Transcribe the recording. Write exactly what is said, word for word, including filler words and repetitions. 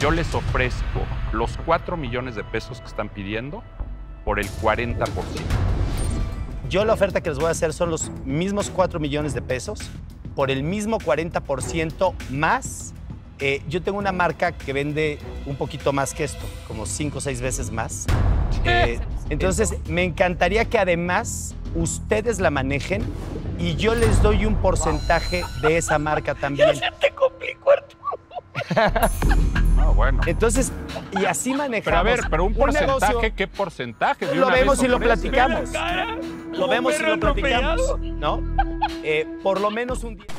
Yo les ofrezco los cuatro millones de pesos que están pidiendo por el cuarenta por ciento. Yo la oferta que les voy a hacer son los mismos cuatro millones de pesos por el mismo cuarenta por ciento más. Eh, yo tengo una marca que vende un poquito más que esto, como cinco o seis veces más. Eh, entonces, me encantaría que además ustedes la manejen y yo les doy un porcentaje de esa marca también. Ya se te complicó, Arturo. Ah, bueno. Entonces, y así manejamos. Pero a ver, pero un porcentaje, negocio, ¿qué porcentaje? De lo una vemos vez y lo ofreces. platicamos. Cara, Lo como vemos y perro lo platicamos, atropellado. ¿no? Eh, por lo menos un día.